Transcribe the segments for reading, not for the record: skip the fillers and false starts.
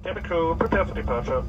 Cabin crew, prepare for departure.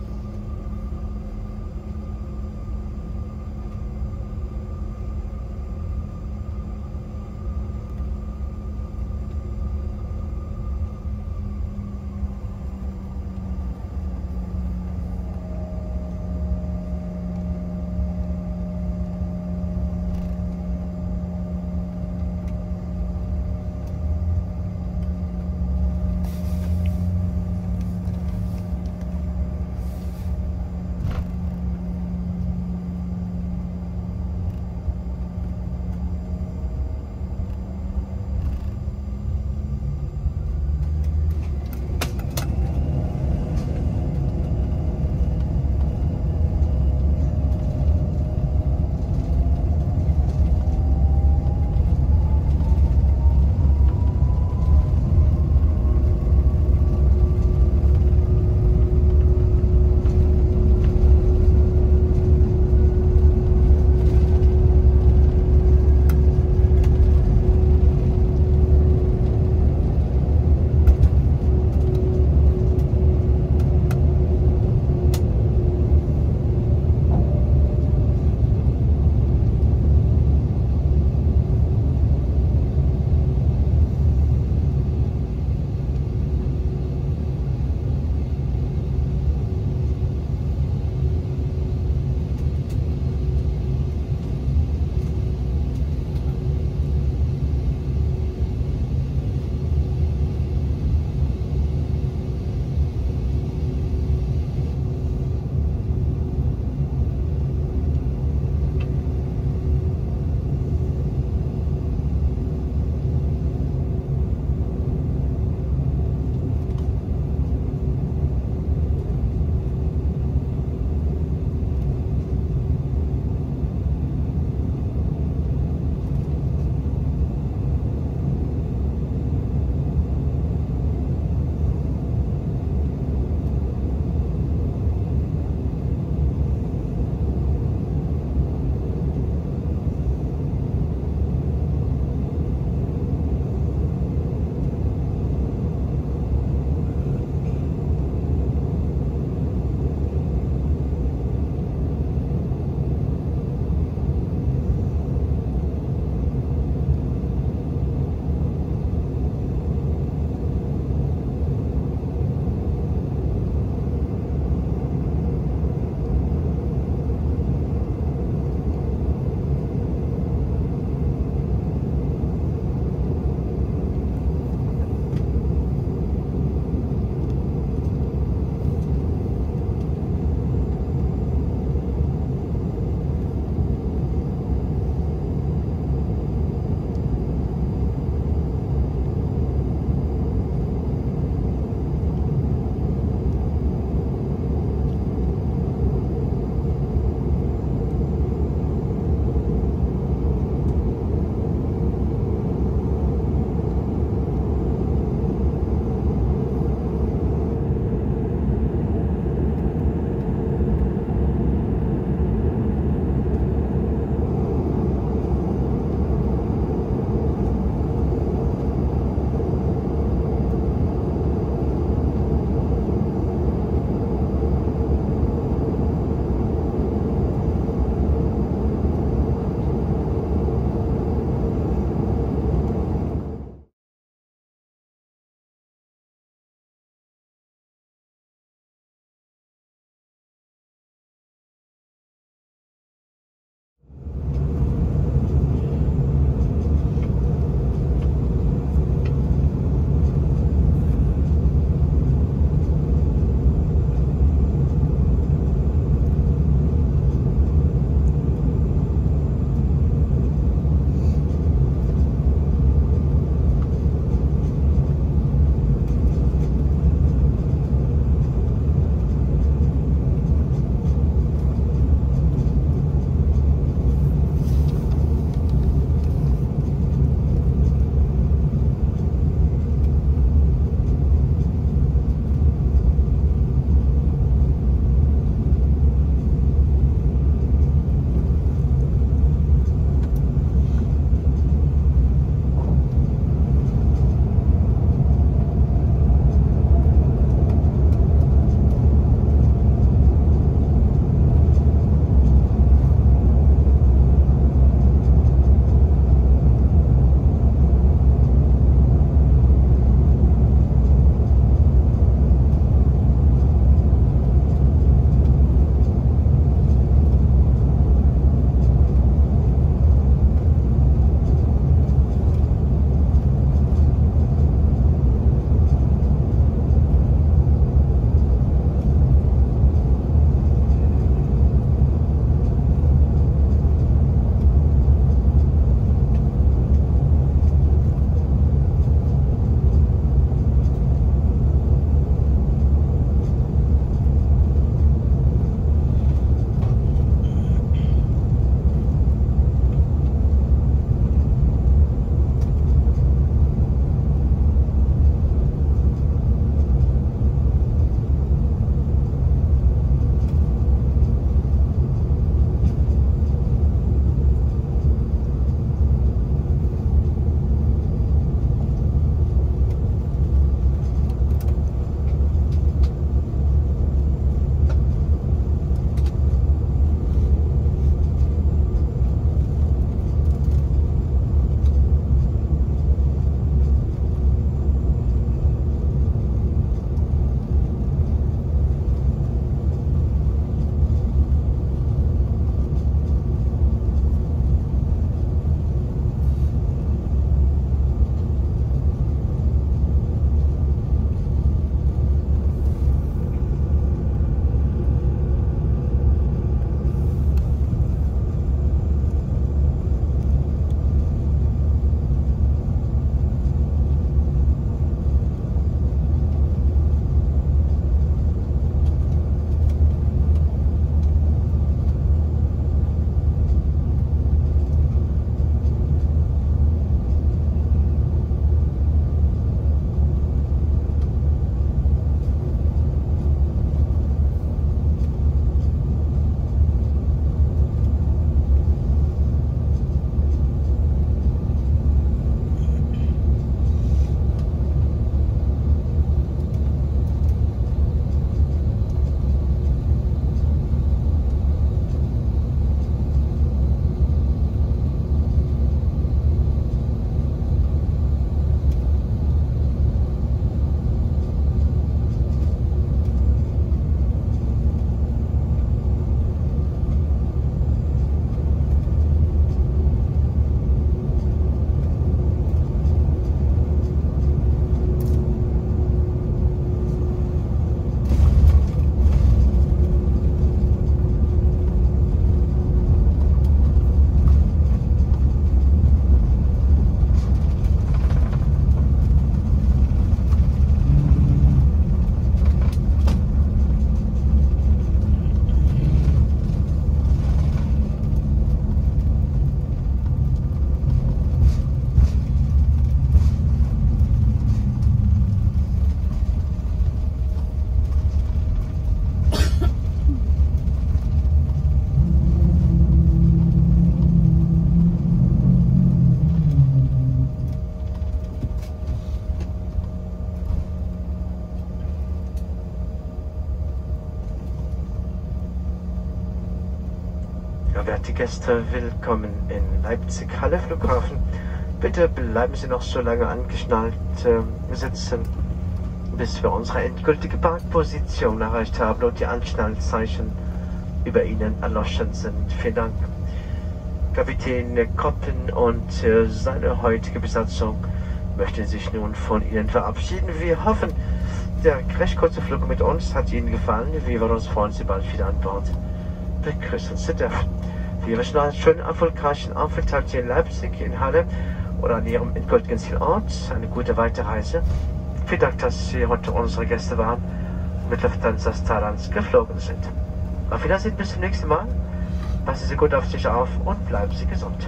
Ja, werte Gäste, willkommen in Leipzig-Halle Flughafen. Bitte bleiben Sie noch so lange angeschnallt sitzen, bis wir unsere endgültige Parkposition erreicht haben und die Anschnallzeichen über Ihnen erloschen sind. Vielen Dank. Kapitän Koppen und seine heutige Besatzung möchten sich nun von Ihnen verabschieden. Wir hoffen, der recht kurze Flug mit uns hat Ihnen gefallen. Wir würden uns freuen, Sie bald wieder an Bord begrüßen zu dürfen. Wir wünschen einen schönen, erfolgreichen Aufenthalt hier in Leipzig, in Halle oder an Ihrem endgültigen Zielort. Eine gute Weiterreise. Vielen Dank, dass Sie heute unsere Gäste waren und mit Lufthansa Starlines geflogen sind. Auf Wiedersehen, bis zum nächsten Mal. Passen Sie gut auf sich auf und bleiben Sie gesund.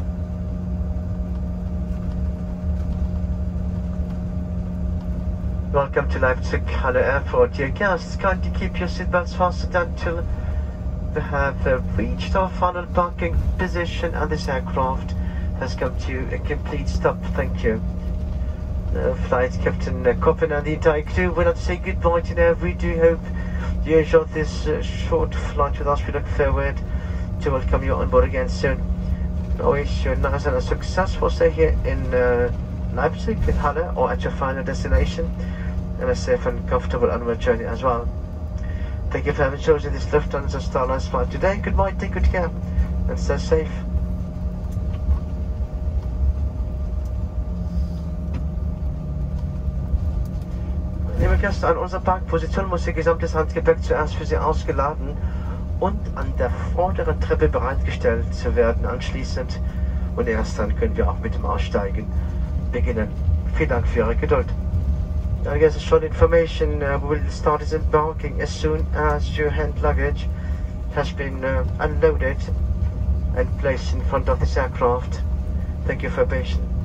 Welcome to Leipzig Halle Airport. Dear guests, kindly keep your seatbelts fastened until we have reached our final parking position and this aircraft has come to a complete stop. Thank you. Flight Captain Koppen and the entire crew would like to say goodbye to now. We do hope you enjoyed this short flight with us. We look forward to welcome you on board again soon. I wish you a nice and a successful stay here in Leipzig, in Halle, or at your final destination, and a safe and comfortable onward journey as well. Thank you for having chosen this Lufthansa Starlines flight today. Goodbye, take good care, and stay safe. Liebe Gäste, an unserer Parkposition muss Ihr gesamtes Handgepäck zuerst für Sie ausgeladen und an der vorderen Treppe bereitgestellt zu werden anschließend. Und erst dann können wir auch mit dem Aussteigen beginnen. Vielen Dank für Ihre Geduld. I guess a short information, we will start disembarking as soon as your hand luggage has been unloaded and placed in front of this aircraft. Thank you for your patience.